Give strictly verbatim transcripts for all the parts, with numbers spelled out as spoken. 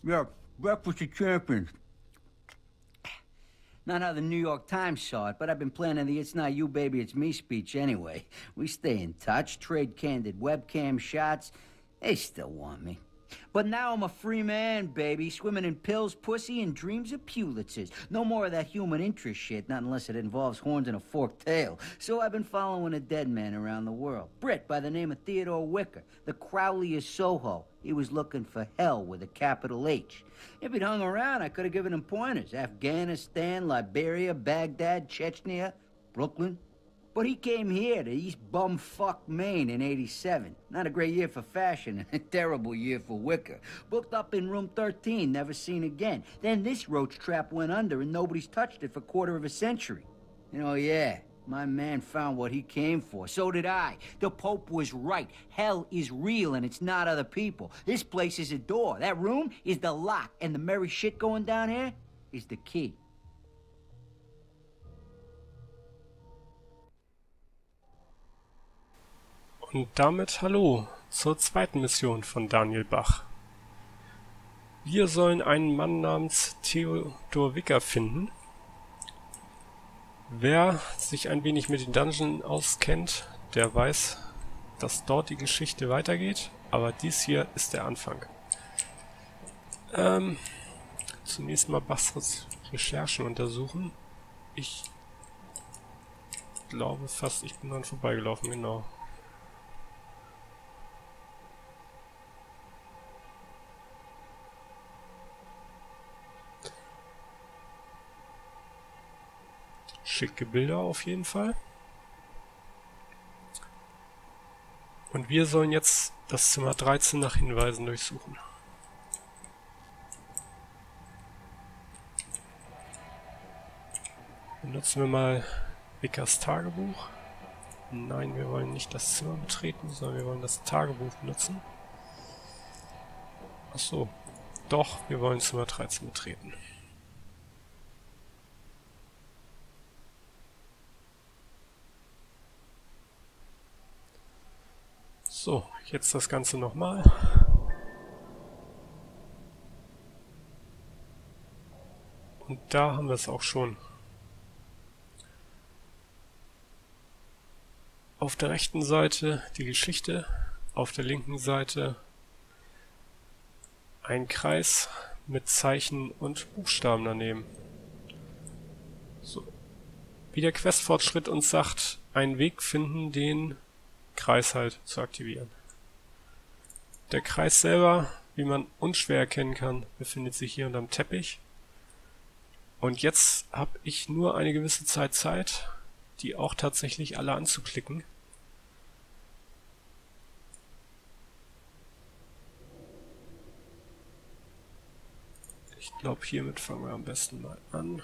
Yeah, breakfast of champions. Not how the New York Times saw it, but I've been planning the It's Not You, Baby, It's Me speech anyway. We stay in touch, trade candid webcam shots. They still want me. But now I'm a free man, baby, swimming in pills, pussy, and dreams of Pulitzers. No more of that human interest shit, not unless it involves horns and a forked tail. So I've been following a dead man around the world. Brit by the name of Theodore Wicker, the Crowley of Soho. He was looking for hell with a capital H. If he'd hung around, I could have given him pointers. Afghanistan, Liberia, Baghdad, Chechnya, Brooklyn. But he came here to East Bumfuck, Maine in eighty-seven. Not a great year for fashion, and a terrible year for Wicker. Booked up in room thirteen, never seen again. Then this roach trap went under and nobody's touched it for a quarter of a century. You know, yeah, my man found what he came for. So did I. The Pope was right. Hell is real and it's not other people. This place is a door. That room is the lock. And the merry shit going down here is the key. Und damit hallo zur zweiten Mission von Daniel Bach. Wir sollen einen Mann namens Theodor Wicker finden. Wer sich ein wenig mit den Dungeons auskennt, der weiß, dass dort die Geschichte weitergeht, aber dies hier ist der Anfang. Ähm, zunächst mal Bachs Recherchen untersuchen. Ich glaube fast, ich bin dran vorbeigelaufen, genau. Schicke Bilder auf jeden Fall. Und wir sollen jetzt das Zimmer dreizehn nach Hinweisen durchsuchen. Benutzen wir mal Wickers Tagebuch. Nein, wir wollen nicht das Zimmer betreten, sondern wir wollen das Tagebuch benutzen. Ach so, doch, wir wollen Zimmer dreizehn betreten. So, jetzt das Ganze nochmal. Und da haben wir es auch schon. Auf der rechten Seite die Geschichte, auf der linken Seite ein Kreis mit Zeichen und Buchstaben daneben. So. Wie der Questfortschritt uns sagt, einen Weg finden, den Kreis halt zu aktivieren. Der Kreis selber, wie man unschwer erkennen kann, befindet sich hier unterm Teppich. Und jetzt habe ich nur eine gewisse Zeit Zeit, die auch tatsächlich alle anzuklicken. Ich glaube, hiermit fangen wir am besten mal an.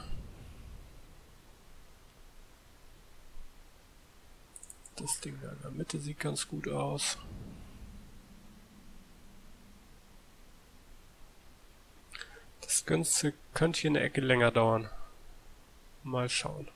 Das Ding da in der Mitte sieht ganz gut aus. Das Ganze könnte hier eine Ecke länger dauern. Mal schauen.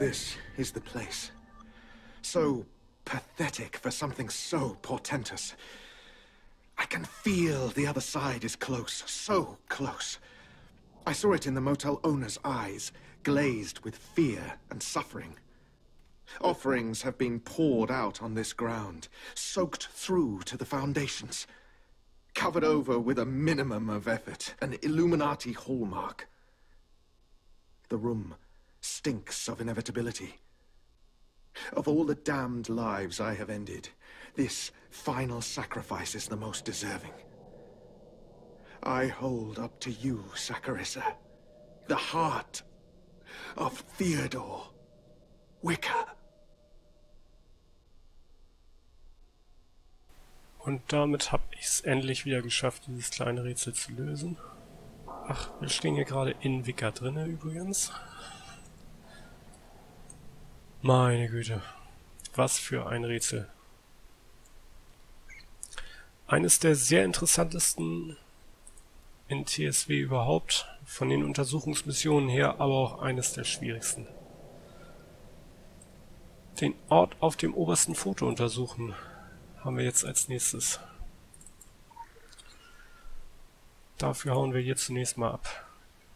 this is the place. So pathetic for something so portentous. I can feel the other side is close, so close. I saw it in the motel owner's eyes, glazed with fear and suffering. Offerings have been poured out on this ground, soaked through to the foundations, covered over with a minimum of effort, an Illuminati hallmark. The room stinks of inevitability. Of all the damned lives I have ended, this final sacrifice is the most deserving. I hold up to you, Saccharissa, the heart of Theodore Wicker. Und damit habe ich es endlich wieder geschafft, dieses kleine Rätsel zu lösen. Ach, wir stehen hier gerade in Wicker drinne übrigens. Meine Güte, was für ein Rätsel. Eines der sehr interessantesten in T S W überhaupt, von den Untersuchungsmissionen her, aber auch eines der schwierigsten. Den Ort auf dem obersten Foto untersuchen haben wir jetzt als nächstes. Dafür hauen wir hier zunächst mal ab.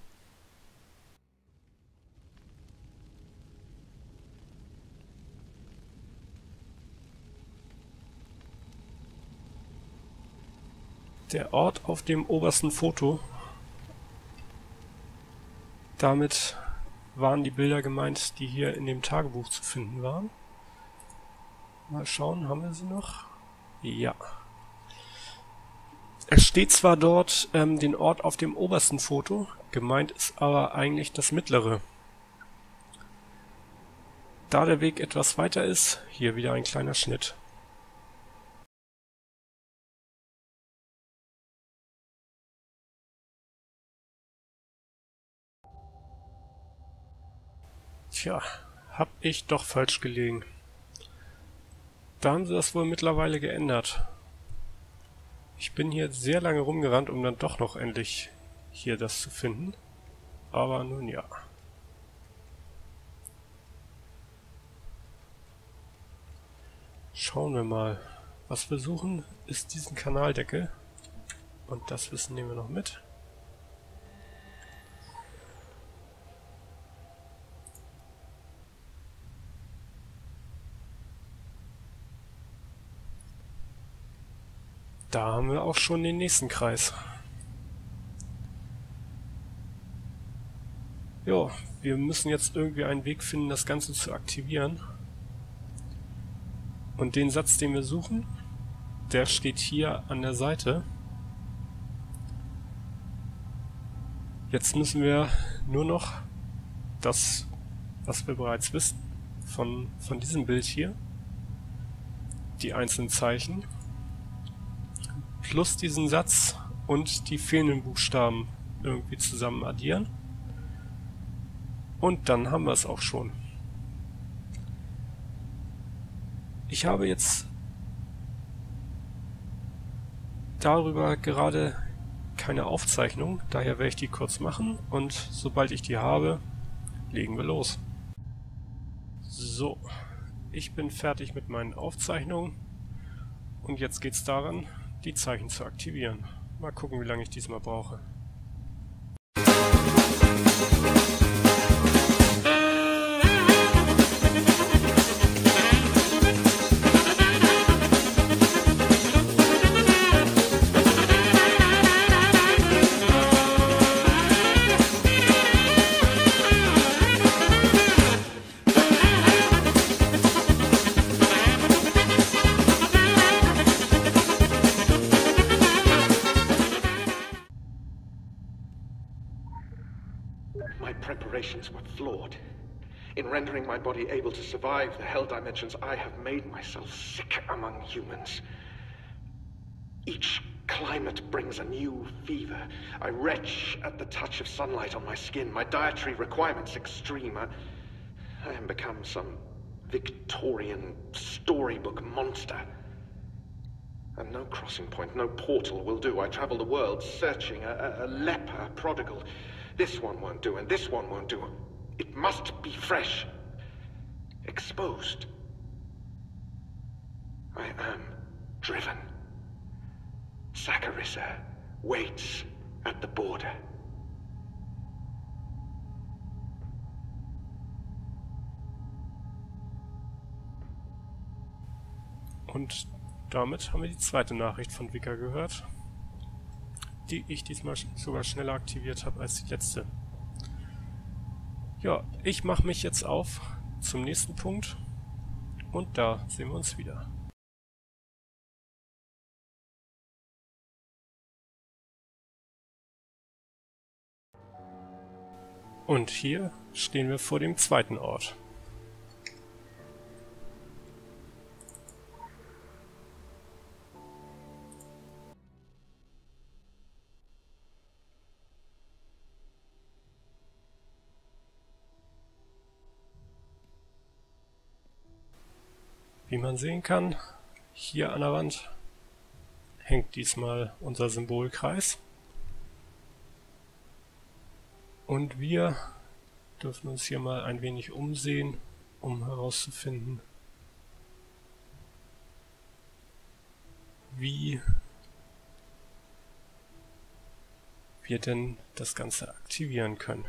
Der Ort auf dem obersten Foto. Damit waren die Bilder gemeint, die hier in dem Tagebuch zu finden waren. Mal schauen, haben wir sie noch? Ja. Es steht zwar dort ähm, den Ort auf dem obersten Foto, gemeint ist aber eigentlich das mittlere. Da der Weg etwas weiter ist, hier wieder ein kleiner Schnitt. Tja, hab ich doch falsch gelegen. Da haben sie das wohl mittlerweile geändert. Ich bin hier sehr lange rumgerannt, um dann doch noch endlich hier das zu finden. Aber nun ja. Schauen wir mal. Was wir suchen, ist diesen Kanaldeckel. Und das Wissen nehmen wir noch mit. Da haben wir auch schon den nächsten Kreis. Jo, wir müssen jetzt irgendwie einen Weg finden, das Ganze zu aktivieren. Und den Satz, den wir suchen, der steht hier an der Seite. Jetzt müssen wir nur noch das, was wir bereits wissen, von, von diesem Bild hier, die einzelnen Zeichen, plus diesen Satz und die fehlenden Buchstaben irgendwie zusammen addieren. Und dann haben wir es auch schon. Ich habe jetzt darüber gerade keine Aufzeichnung, daher werde ich die kurz machen und sobald ich die habe, legen wir los. So, ich bin fertig mit meinen Aufzeichnungen und jetzt geht es daran, die Zeichen zu aktivieren. Mal gucken, wie lange ich diesmal brauche. My preparations were flawed. In rendering my body able to survive the hell dimensions, I have made myself sick among humans. Each climate brings a new fever. I retch at the touch of sunlight on my skin. My dietary requirements extreme. I, I am become some Victorian storybook monster. And no crossing point, no portal will do. I travel the world searching, a, a, a leper prodigal. This one won't do, and this one won't do. It must be fresh. exposed. I am driven. Saccharissa waits at the border. Und damit haben wir die zweite Nachricht von Vika gehört, die ich diesmal sogar schneller aktiviert habe als die letzte. Ja, ich mache mich jetzt auf zum nächsten Punkt und da sehen wir uns wieder. Und hier stehen wir vor dem zweiten Ort. Wie man sehen kann, hier an der Wand hängt diesmal unser Symbolkreis. Und wir dürfen uns hier mal ein wenig umsehen, um herauszufinden, wie wir denn das Ganze aktivieren können.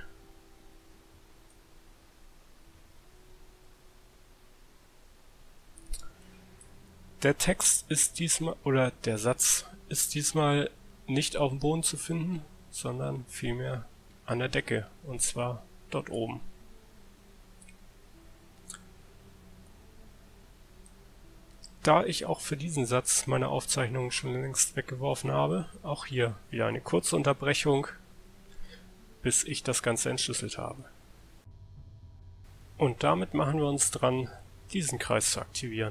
Der Text ist diesmal, oder der Satz ist diesmal nicht auf dem Boden zu finden, sondern vielmehr an der Decke, und zwar dort oben. Da ich auch für diesen Satz meine Aufzeichnungen schon längst weggeworfen habe, auch hier wieder eine kurze Unterbrechung, bis ich das Ganze entschlüsselt habe. Und damit machen wir uns dran, diesen Kreis zu aktivieren.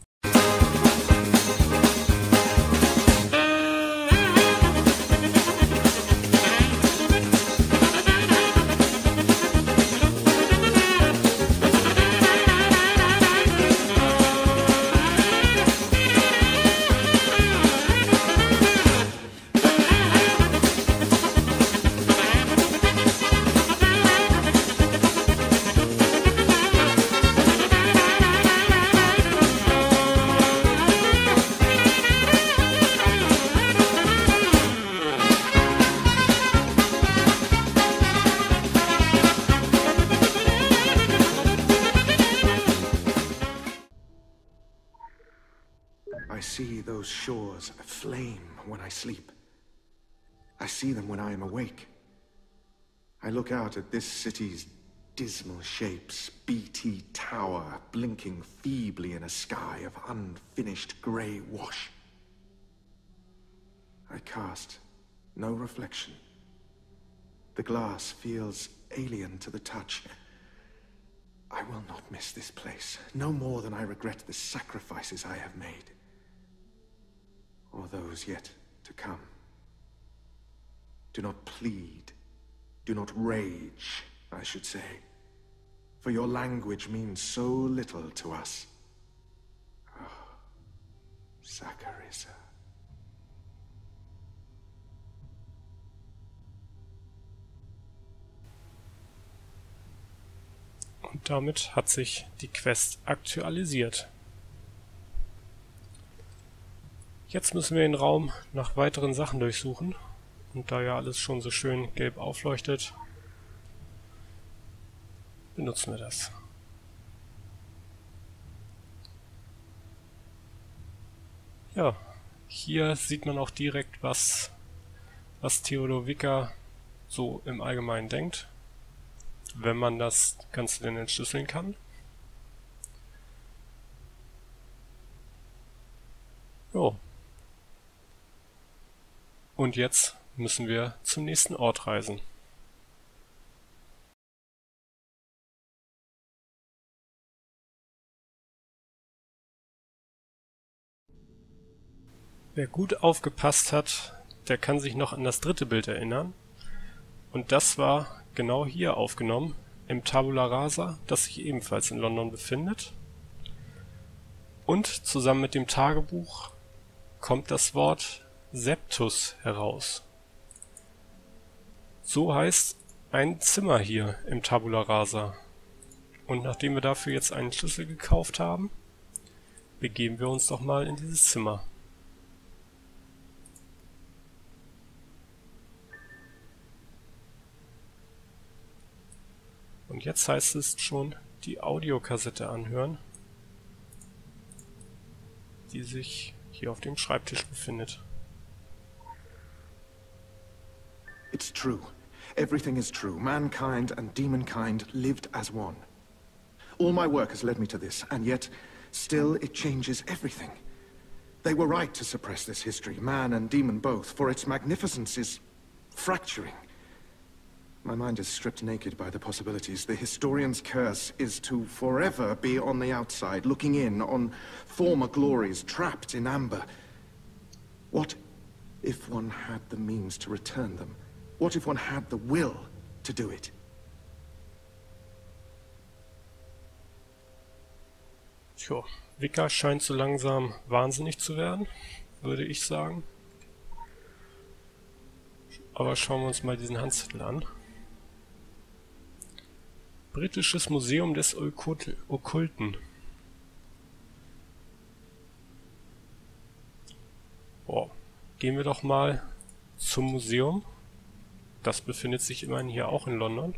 I see those shores aflame when I sleep. I see them when I am awake. I look out at this city's dismal shapes, B T Tower blinking feebly in a sky of unfinished grey wash. I cast no reflection. The glass feels alien to the touch. I will not miss this place, no more than I regret the sacrifices I have made. Or those yet to come. Do not plead, do not rage, I should say, for your language means so little to us. Oh, Saccharissa. Und damit hat sich die Quest aktualisiert. Jetzt müssen wir den Raum nach weiteren Sachen durchsuchen. Und da ja alles schon so schön gelb aufleuchtet, benutzen wir das. Ja, hier sieht man auch direkt, was, was Theodor Vika so im Allgemeinen denkt, wenn man das Ganze denn entschlüsseln kann. Jo. Und jetzt müssen wir zum nächsten Ort reisen. Wer gut aufgepasst hat, der kann sich noch an das dritte Bild erinnern. Und das war genau hier aufgenommen, im Tabula Rasa, das sich ebenfalls in London befindet. Und zusammen mit dem Tagebuch kommt das Wort Septus heraus. So heißt ein Zimmer hier im Tabula Rasa. Und nachdem wir dafür jetzt einen Schlüssel gekauft haben, begeben wir uns doch mal in dieses Zimmer. Und jetzt heißt es schon die Audiokassette anhören, die sich hier auf dem Schreibtisch befindet. It's true. Everything is true. Mankind and demonkind lived as one. All my work has led me to this, and yet, still it changes everything. They were right to suppress this history, man and demon both, for its magnificence is fracturing. My mind is stripped naked by the possibilities. The historian's curse is to forever be on the outside, looking in on former glories, trapped in amber. What if one had the means to return them? What if one had the will to do it? Tja, Vika scheint so langsam wahnsinnig zu werden, würde ich sagen. Aber schauen wir uns mal diesen Handzettel an. Britisches Museum des Okkult- Okkulten. Boah, gehen wir doch mal zum Museum. Das befindet sich immerhin hier auch in London.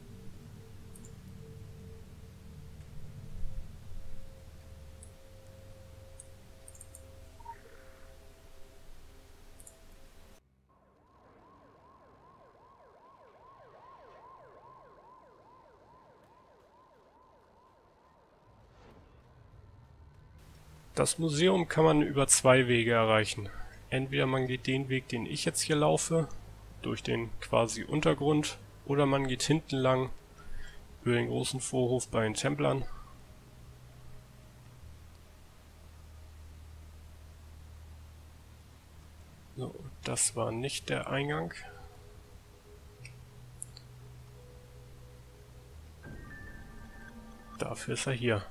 Das Museum kann man über zwei Wege erreichen. Entweder man geht den Weg, den ich jetzt hier laufe, durch den quasi Untergrund, oder man geht hinten lang über den großen Vorhof bei den Templern. So, das war nicht der Eingang. Dafür ist er hier.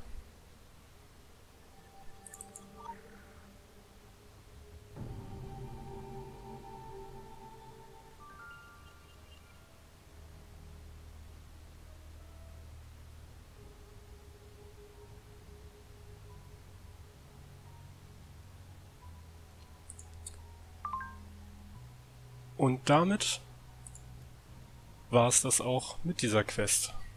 Und damit war es das auch mit dieser Quest.